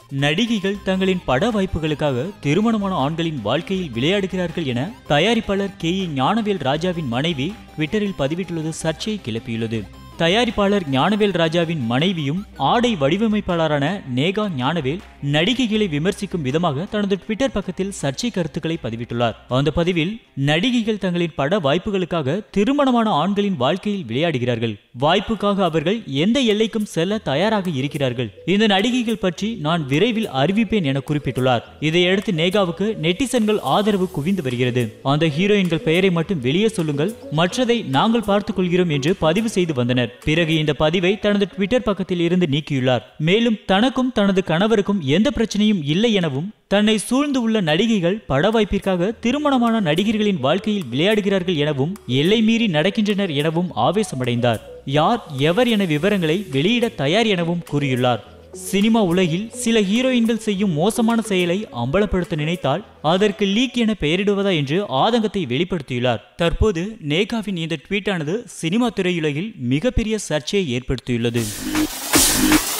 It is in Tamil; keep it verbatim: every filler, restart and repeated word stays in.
நடிகைகள் தங்களின் பட வாய்ப்புகளுக்காக திருமணமான ஆண்களின் வாழ்க்கையில் விளையாடுகிறார்கள் என தயாரிப்பாளர் கே இ ஞானவேல் ராஜாவின் மனைவி ட்விட்டரில் பதிவிட்டுள்ளது சர்ச்சையை கிளப்பியுள்ளது. தயாரிப்பாளர் ஞானவேல் ராஜாவின் மனைவியும் ஆடை வடிவமைப்பாளரான நேகா ஞானவேல் நடிகைகளை விமர்சிக்கும் விதமாக தனது ட்விட்டர் பக்கத்தில் சர்ச்சை கருத்துக்களை பதிவிட்டுள்ளார். அந்த பதிவில், நடிகைகள் தங்களின் பட வாய்ப்புகளுக்காக திருமணமான ஆண்களின் வாழ்க்கையில் விளையாடுகிறார்கள். வாய்ப்புக்காக அவர்கள் எந்த எல்லைக்கும் செல்ல தயாராக இருக்கிறார்கள். இந்த நடிகைகள் பற்றி நான் விரைவில் அறிவிப்பேன் என குறிப்பிட்டுள்ளார். இதையடுத்து நேகாவுக்கு நெட்டிசன்கள் ஆதரவு குவிந்து வருகிறது. அந்த ஹீரோயின்கள் பெயரை மட்டும் வெளியே சொல்லுங்கள், மற்றதை நாங்கள் பார்த்துக் கொள்கிறோம் என்று பதிவு செய்து வந்தனர். பிறகு இந்த பதிவை தனது ட்விட்டர் பக்கத்தில் இருந்து நீக்கியுள்ளார். மேலும் தனக்கும் தனது கணவருக்கும் எந்த பிரச்சனையும் இல்லை எனவும், தன்னை சூழ்ந்து உள்ள நடிகைகள் பட வாய்ப்பிற்காக திருமணமான நடிகர்களின் வாழ்க்கையில் விளையாடுகிறார்கள் எனவும், எல்லை மீறி நடக்கின்றனர் எனவும் ஆவேசமடைந்தார். யார் எவர் என விவரங்களை வெளியிட தயார் எனவும் கூறியுள்ளார். சினிமா உலகில் சில ஹீரோயின்கள் செய்யும் மோசமான செயலை அம்பலப்படுத்த நினைத்தால் அதற்கு லீக் என பெயரிடுவதா என்று ஆதங்கத்தை வெளிப்படுத்தியுள்ளார். தற்போது நேகாவின் இந்த ட்வீட்டானது சினிமா திரையுலகில் மிகப்பெரிய சர்ச்சையை ஏற்படுத்தியுள்ளது.